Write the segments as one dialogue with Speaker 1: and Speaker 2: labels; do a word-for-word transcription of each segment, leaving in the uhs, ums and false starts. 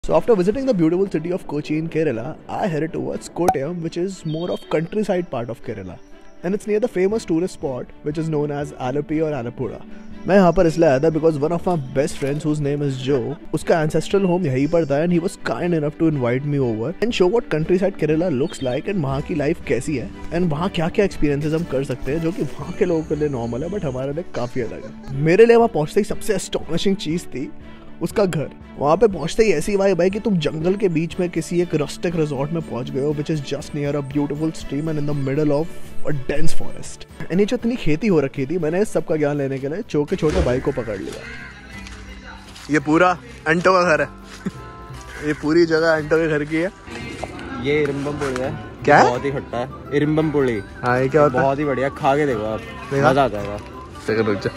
Speaker 1: So after visiting the beautiful city of Kochi in Kerala, I headed towards Kottayam, which is more of countryside part of Kerala. And it's near the famous tourist spot which is known as Alappuzha or Alappuzha. मैं यहाँ पर इसलिए आया था because one of my best friends whose name is Joe, उसका ancestral home यहीं पर था and he was kind enough to invite me over and show what countryside Kerala looks like and वहाँ की life कैसी है and वहाँ क्या क्या experiences हम कर सकते हैं जो कि वहाँ के लोगों के लिए normal है but हमारे लिए काफ़ी अलग है। मेरे लिए वहाँ पहुँचते ही सबसे astonishing चीज़ थी उसका घर। वहाँ पे पहुँचते ही ऐसी वाइब है कि तुम जंगल के बीच में किसी एक रस्टिक रिजॉर्ट में पहुँच गए हो which is just near a beautiful stream and in the middle of a dense forest. And ये जो इतनी खेती हो रखी थी, मैंने इस सब का ज्ञान लेने के लिए चो के छोटे भाई को पकड़ लिया। ये पूरा अंटो का घर है। ये पूरी जगह अंटो के घर की है।
Speaker 2: ये इरिम्बम पुली है।
Speaker 1: क्या?
Speaker 2: बहुत ही खट्टा है इरिम्बम पुली।
Speaker 1: हाँ, ये क्या होता है?
Speaker 2: बहुत ही बढ़िया, खा के देखो आप, मजा आ जाएगा।
Speaker 1: रुक जा।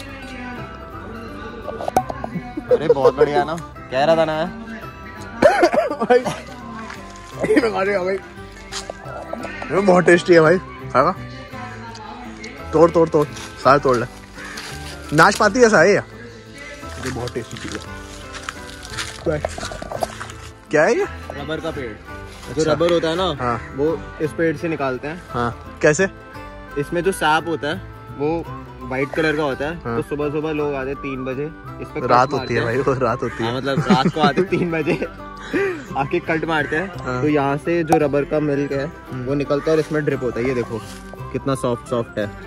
Speaker 2: अरे बहुत बढ़िया है ना, कह रहा था ना
Speaker 1: भाई। मैं खा रहा भाई, ये बहुत टेस्टी है भाई। खाएगा? तोड़ तोड़ तोड़ सारे तोड़ ले। नाशपाती जैसा है ये, बहुत टेस्टी चीज है। क्या है ये?
Speaker 2: रबर का पेड़। जो रबर होता है ना,
Speaker 1: हाँ,
Speaker 2: वो इस पेड़ से निकालते हैं।
Speaker 1: हाँ, कैसे?
Speaker 2: इसमें जो सांप होता है वो व्हाइट कलर का होता है।
Speaker 1: हाँ।
Speaker 2: तो सुबह सुबह लोग आते तीन बजे, इस पे
Speaker 1: रात होती है भाई, वो रात होती है।
Speaker 2: हाँ, मतलब रात को आते तीन बजे आके कट मारते हैं। हाँ। तो यहाँ से जो रबर का मिल्क है वो निकलता है और इसमें ड्रिप होता है। ये देखो कितना सॉफ्ट सॉफ्ट है।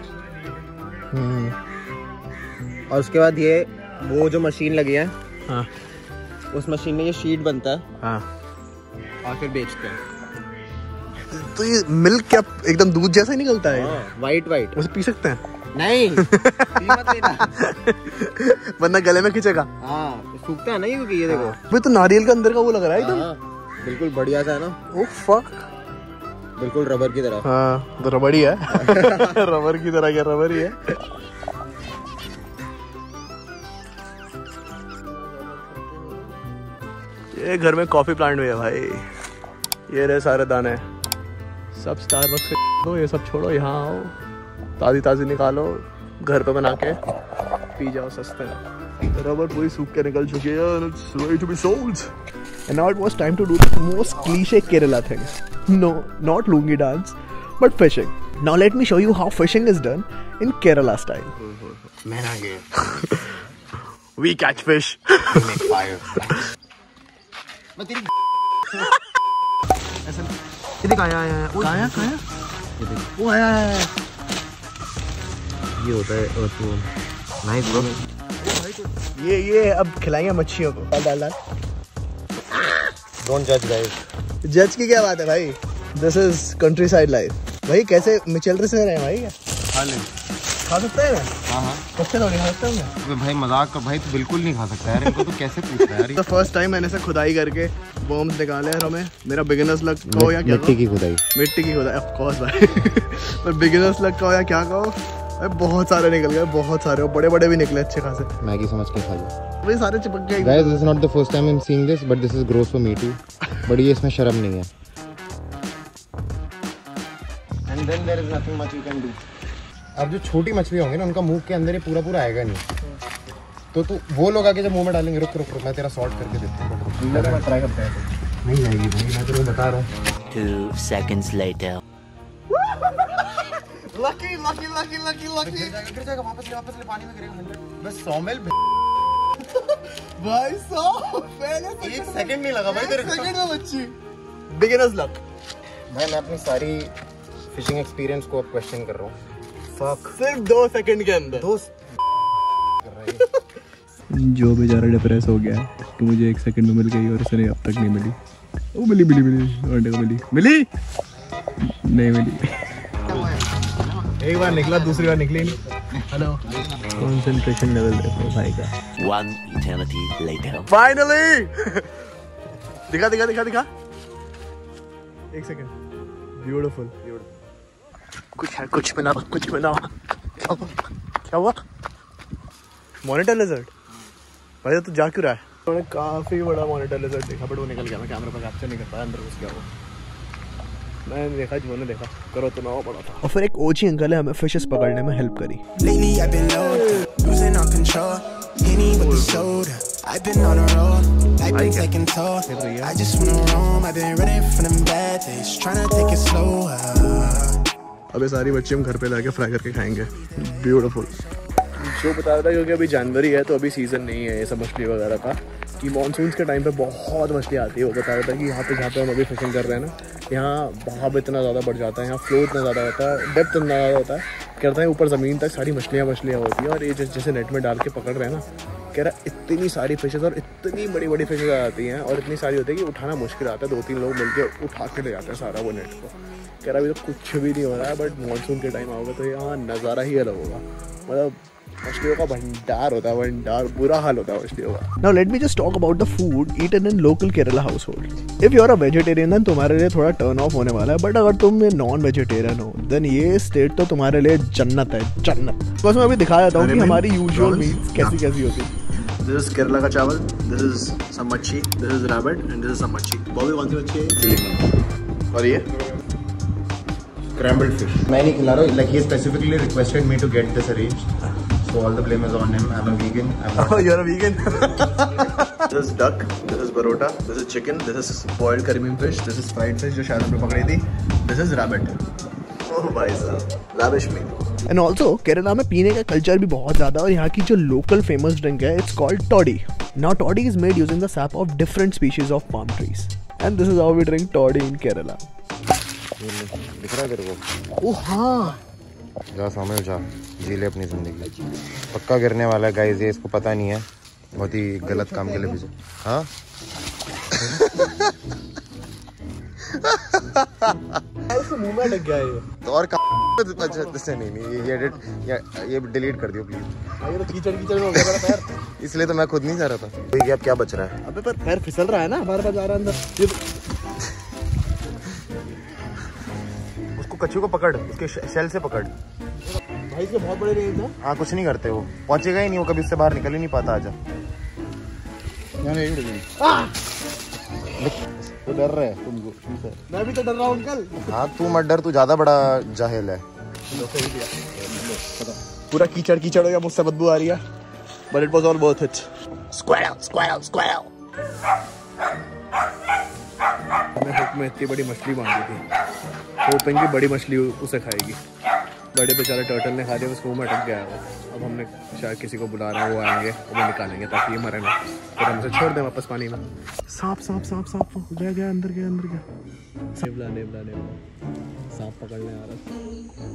Speaker 2: और उसके बाद ये वो जो मशीन लगी है, हाँ, उस मशीन में ये शीट बनता है। हाँ। और फिर बेचते हैं।
Speaker 1: तो ये मिल्क क्या एकदम दूध जैसा ही निकलता है?
Speaker 2: हाँ, वाइट वाइट।
Speaker 1: उसे पी सकते हैं?
Speaker 2: नहीं, पी मत लेना
Speaker 1: वरना गले में खींचेगा।
Speaker 2: हाँ, सूखता है ना ये, क्योंकि ये देखो
Speaker 1: भाई तो नारियल का अंदर का वो लग रहा है एकदम।
Speaker 2: हाँ, बिल्कुल बढ़िया सा है ना।
Speaker 1: ओह फक,
Speaker 2: बिल्कुल रबर की तरह।
Speaker 1: हाँ तो रबड़ ही है। रबर की तरह क्या, रबर ही है। ये घर में कॉफी प्लांट भी है भाई। ये रहे सारे दाने, सब स्टारबक्स के दो, ये सब छोड़ो, यहाँ आओ, ताज़ी ताज़ी निकालो, घर पे बना के पी जाओ सस्ते में। रबर पूरी सूख के निकल चुकी है and it's ready to be sold. And now it was time to do the most cliche Kerala thing. No, not lungi dance, but fishing. Now let me show you how fishing is done in Kerala style.
Speaker 2: मैं आ गया।
Speaker 1: We catch fish.
Speaker 2: Make fire. मैं तेरी
Speaker 1: ऐसा ये देख, आया आया वो आया आया वो आया आया।
Speaker 2: ये होता है अर्थवर्म। Nice bro.
Speaker 1: ये ये अब खिलाएंगे मच्छियों को। डाल डाल डाल।
Speaker 2: डोंट जज गाइस।
Speaker 1: जज की क्या बात है भाई, this is countryside life. भाई कैसे मिचल से रहे हैं भाई?
Speaker 2: खा ले,
Speaker 1: खा सकते हैं ना?
Speaker 2: हाँ हाँ,
Speaker 1: कच्चे तो नहीं खा सकते हैं।
Speaker 2: अबे भाई मजाक कर भाई, तो बिल्कुल नहीं खा सकता यार, इनको तो कैसे पूछ रहा है यार।
Speaker 1: तो फर्स्ट टाइम मैंने से खुदाई करके वर्म्स निकाले हैं हमें। मेरा बिगिनर्स लक कहो या क्या कहो?
Speaker 2: मिट्टी की खुदाई।
Speaker 1: मिट्टी की खुदाई ऑफ कोर्स भाई। पर बिगिनर्स लक कहो या क्या कहो, बहुत सारे निकल गए, बहुत सारे, और बड़े बड़े भी निकले अच्छे खासे।
Speaker 2: मैगी समझ के खा लो
Speaker 1: भाई, सारे चिपक गए।
Speaker 2: Guys, this is not the first time I am seeing this, but this is gross for me too. But ये इसमें शर्म नहीं है। And then there is nothing much you can do. अब जो छोटी मछली होंगी ना, उनका मुंह के अंदर ये पूरा पूरा आएगा नहीं, तो तू वो लोग आके जब मुंह में डालेंगे, रुक रुक रुक मैं तेरा सॉर्ट करके देता हूं। मैं ट्राई करता है। नहीं जाएगी भाई, मैं तेरे को बता रहा हूं।
Speaker 3: Two seconds later.
Speaker 1: Lucky lucky lucky lucky lucky.
Speaker 2: गिर जाएगा, वापस ले वापस ले, पानी में गिरेगा। बस सौमेल
Speaker 1: भाई साहब, पहले
Speaker 2: एक सेकंड नहीं लगा भाई तेरे को।
Speaker 1: सेकंड में बच्ची। बिगिनर्स लक
Speaker 2: भाई, मैं अपनी सारी फिशिंग एक्सपीरियंस को अब क्वेश्चन कर रहा हूँ। फक,
Speaker 1: सिर्फ दो सेकंड के अंदर
Speaker 2: दोस्त कर रहा है।
Speaker 1: जो बेचारा डिप्रेस हो गया है, तो मुझे एक सेकंड में मिल गई और उसे अब तक नहीं मिली। ओ मिली मिली मिली अंडे को मिली मिली नहीं मिली। एक बार निकला, दूसरी बार निकली नहीं। हेलो, कंसंट्रेशन लेवल देखो भाई का।
Speaker 3: One eternity later.
Speaker 1: फाइनली दिखा दिखा दिखा दिखा। एक सेकंड, ब्यूटीफुल। कुछ है, कुछ बना, कुछ बना। क्या हुआ? क्या हुआ? मॉनिटर लिजर्ड भाई, तो जा क्यों रहा है? मैंने काफी बड़ा मॉनिटर लिजर्ड देखा, बट वो निकल गया। मैं कैमरे पर कैप्चर नहीं कर पाया, अंदर घुस गया वो। मैंने देखा, जो मैंने देखा करो तो ना हो पड़ा था। और फिर एक ओची अंकल है हमें फिशेस पकड़ने में हेल्प करी।
Speaker 4: I've been on the road, I've been taking toll. I just wanna roam, I've been running from them bad days, trying to take it slower.
Speaker 1: अबे सारी बच्ची हम घर पे लाके फ्राई करके खाएंगे। ब्यूटीफुल। जो बता रहा था क्योंकि अभी जनवरी है तो अभी सीज़न नहीं है ये सब मछली वगैरह का, कि मानसून के टाइम पे बहुत मछली आती है। वो बता रहा था कि यहाँ पे जहाँ पे हम अभी फिशिंग कर रहे हैं ना, यहाँ बहाव इतना ज़्यादा बढ़ जाता है, यहाँ फ्लो इतना ज़्यादा होता है, डेप्थ इतना ज़्यादा होता है, कहता है ऊपर ज़मीन तक सारी मछलियाँ मछलियाँ होती हैं। और ये जैसे नेट में डाल के पकड़ रहे हैं ना, कह रहा इतनी सारी फिशेज़ और इतनी बड़ी बड़ी फिशेज़ आ जाती हैं और इतनी सारी होती है कि उठाना मुश्किल आता है। दो तीन लोग मिलकर उठा के ले जाते हैं सारा वो नेट को। कह रहा अभी तो कुछ भी नहीं हो रहा है, बट मानसून के टाइम आओगे तो यहाँ नज़ारा ही अलग होगा। मतलब मछलियों का भंडार होता है, भंडार, बुरा हाल होता है मछलियों का। Now let me just talk about the food eaten in local Kerala household. If you are a vegetarian then तुम्हारे लिए थोड़ा टर्न ऑफ होने वाला है, बट अगर तुम नॉन वेजिटेरियन हो देन ये स्टेट तो तुम्हारे लिए जन्नत है, जन्नत। बस मैं अभी दिखा देता हूँ कि हमारी यूजुअल मील्स कैसी कैसी होती है। This is Kerala का चावल, this is some मच्छी, this is rabbit and this is some मच्छी। बॉबी कौन सी मच्छी है? चिली। और ये
Speaker 2: scrambled fish. मैं नहीं खिला रहा हूँ, like he specifically requested me to get this arranged. So all the blame is on him. I'm a vegan. I'm not.
Speaker 1: Oh, you're a vegan. This is duck. This is baroda. This is chicken. This is boiled Caribbean fish. This is fried fish जो शायद हमने पकड़ी थी. This is rabbit. Oh भाई साहब, lavish meal. And also Kerala में पीने का कल्चर भी बहुत ज़्यादा, और यहाँ की जो लोकल फेमस ड्रिंक है it's called toddy. Now toddy is made using the sap of different species of palm trees. And this is how we drink toddy in Kerala.
Speaker 2: दिख रहा है तेरे को?
Speaker 1: Oh हाँ.
Speaker 2: जा सामने जा, जी ले अपनी जिंदगी। पक्का गिरने वाला है गाइस, ये इसको पता नहीं है, बहुत ही गलत काम के लिए भी। हाँ
Speaker 1: मुंह में लग गया ये
Speaker 2: तो और से नहीं नहीं ये एडिट या ये डिलीट कर दियो प्लीज।
Speaker 1: ये तो कीचड़ कीचड़ में हो गया मेरा पैर,
Speaker 2: इसलिए तो मैं खुद नहीं जा रहा था। तो अब क्या बच रहा है?
Speaker 1: अबे पर पैर फिसल रहा है ना, हमारे पास आ रहा है अंदर।
Speaker 2: कच्छू को पकड़, उसके शेल से पकड़
Speaker 1: भाई, इसके बहुत बड़े रेंज है।
Speaker 2: हाँ कुछ नहीं करते, वो पहुंचेगा ही नहीं, वो कभी उससे बाहर निकल ही नहीं पाता। आजा
Speaker 1: तो डर रहे हैं तुमको? मैं भी तो डर रहा हूँ अंकल।
Speaker 2: हाँ तू मत डर, तू ज्यादा बड़ा जाहिल है।
Speaker 1: पूरा कीचड़ कीचड़ हो गया, मुझसे बदबू आ रही है, but it was all worth it. Squirrel, squirrel, squirrel. मैंने हुक में इतनी बड़ी मछली बांधी थी, होपिंग की बड़ी मछली उसे खाएगी। बड़े बेचारे टर्टल ने खा लिया, उसको मुंह में अटक गया है। अब हमने शायद किसी को बुला रहे हैं, वो आएंगे, वो निकालेंगे ताकि ये मरे ना, फिर हम उसे छोड़ दें वापस पानी में। सांप सांप सांप सांप गया गया अंदर गया अंदर गया। नेवला नेवला नेवला सांप पकड़ने आ रहा।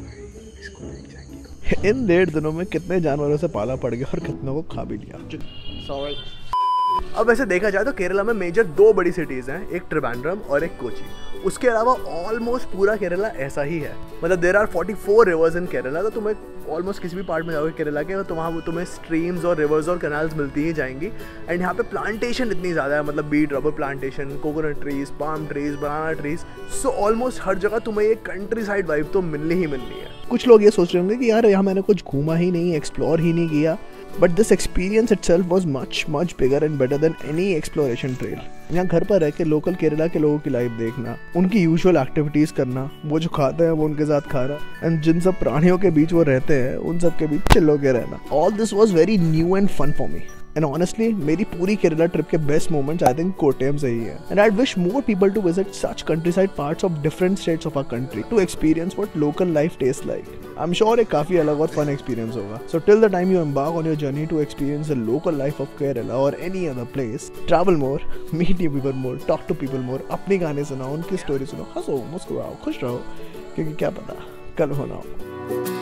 Speaker 1: इन डेढ़ दिनों में कितने जानवरों से पाला पड़ गया और कितनों को खा भी लिया। अब वैसे देखा जाए तो केरला में मेजर दो बड़ी सिटीज़ हैं, एक त्रिवेंद्रम और एक कोची। उसके अलावा ऑलमोस्ट पूरा केरला ऐसा ही है, मतलब there are forty four rivers in Kerala. तो तुम्हें ऑलमोस्ट किसी भी पार्ट में जाओगे केरला के तो वहाँ तुम्हें स्ट्रीम्स और रिवर्स और कैनाल्स मिलती ही जाएंगी। एंड यहाँ पे प्लांटेशन इतनी ज़्यादा है, मतलब बीट rubber plantation, coconut trees, palm trees, banana trees. So almost हर जगह तुम्हें ये कंट्री साइड वाइब तो मिलनी ही मिलनी है। कुछ लोग ये सोच रहे होंगे कि यार यहाँ मैंने कुछ घूमा ही नहीं, एक्सप्लोर ही नहीं किया, but this experience itself was much much bigger and better than any exploration trail. यहाँ घर पर रह के लोकल केरला के लोगों की लाइफ देखना, उनकी यूजुअल एक्टिविटीज करना, वो जो खाते हैं वो उनके साथ खाना, एंड जिन सब प्राणियों के बीच वो रहते हैं उन सब के बीच चिल होके रहना, all this was very new and fun for me. And honestly मेरी पूरी केरला ट्रिप के best moments I think Kottayam से ही है। And I wish more people to visit such countryside parts of different states of our country to experience what local life taste like. I am sure एक काफी अलग और fun experience होगा। So till the time you embark on your journey to experience the local life of Kerala और any other place, travel more, meet new people more, talk to people more, अपनी गाने सुनाओ, उनकी स्टोरी सुनो, हंसो, मुस्कुराओ, खुश रहो, क्योंकि क्या पता कल होना हो।